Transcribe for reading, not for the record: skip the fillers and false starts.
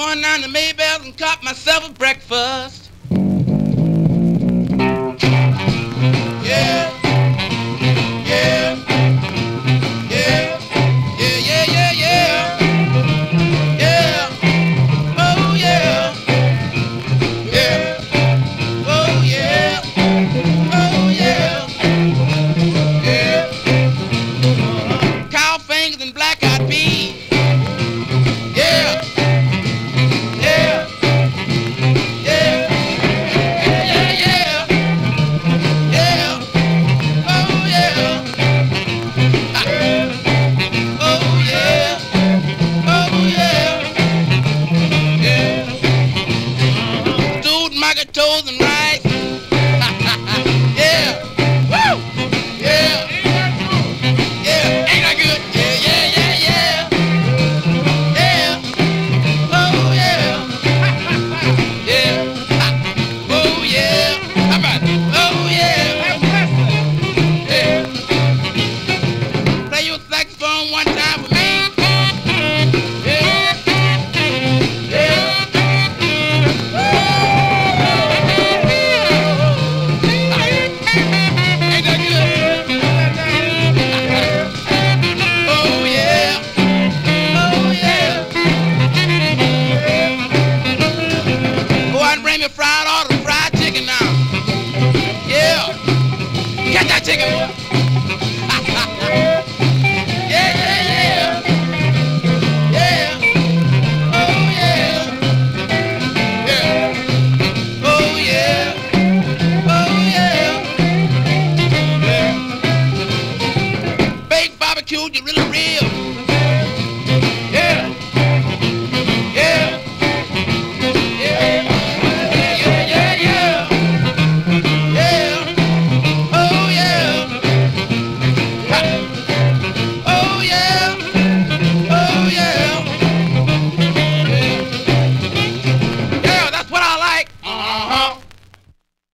going down to Maybell's and cop myself a breakfast. Yeah, yeah, yeah, yeah, yeah, yeah, yeah, yeah, oh yeah, yeah, oh yeah, oh yeah, yeah, cow fingers and black-eyed peas. Yeah. Yeah. Yeah. Yeah, yeah. Yeah. Oh, yeah. Oh, yeah. Oh, yeah. Yeah. Stewed market toes and rice. Yeah. Woo! Yeah. Yeah. Ain't that good? Yeah, yeah, yeah, yeah. Yeah. Oh, yeah. Yeah. Oh, yeah. How about it? Oh, yeah. Yeah. Play your saxophone one time with me. Yeah. Yeah. Ain't that good? Oh, yeah. Oh, yeah. Go out and bring me fried chicken now.